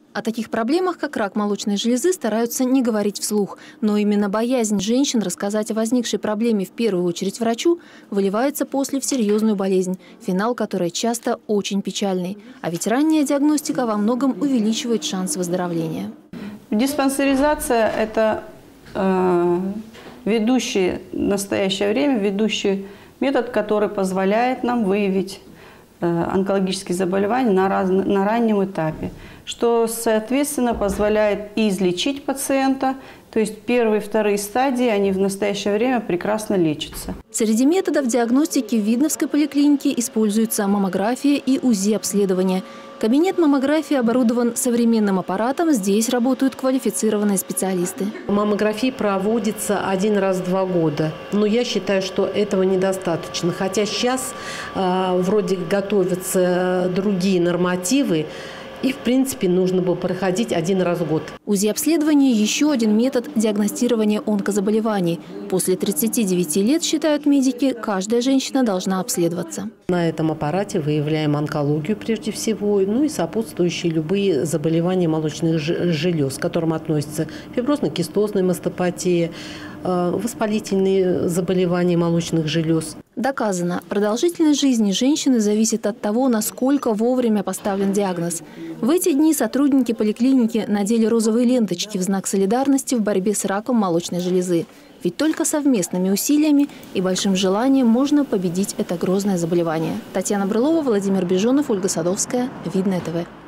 О таких проблемах, как рак молочной железы, стараются не говорить вслух. Но именно боязнь женщин рассказать о возникшей проблеме в первую очередь врачу выливается после в серьезную болезнь, финал которой часто очень печальный. А ведь ранняя диагностика во многом увеличивает шанс выздоровления. Диспансеризация – это ведущий в настоящее время метод, который позволяет нам выявить онкологические заболевания на раннем этапе, что, соответственно, позволяет и излечить пациента, то есть первые и вторые стадии, они в настоящее время прекрасно лечатся. Среди методов диагностики в Видновской поликлинике используются маммография и УЗИ-обследование. Кабинет маммографии оборудован современным аппаратом, здесь работают квалифицированные специалисты. Маммография проводится 1 раз в 2 года, но я считаю, что этого недостаточно. Хотя сейчас вроде готовятся другие нормативы, и, в принципе, нужно было проходить 1 раз в год. УЗИ-обследование – еще один метод диагностирования онкозаболеваний. После 39 лет, считают медики, каждая женщина должна обследоваться. На этом аппарате выявляем онкологию прежде всего, ну и сопутствующие любые заболевания молочных желез, к которым относятся фиброзно-кистозная мастопатия, воспалительные заболевания молочных желез. Доказано, продолжительность жизни женщины зависит от того, насколько вовремя поставлен диагноз. В эти дни сотрудники поликлиники надели розовые ленточки в знак солидарности в борьбе с раком молочной железы. Ведь только совместными усилиями и большим желанием можно победить это грозное заболевание. Татьяна Брылова, Владимир Бежонов, Ольга Садовская. Видное ТВ.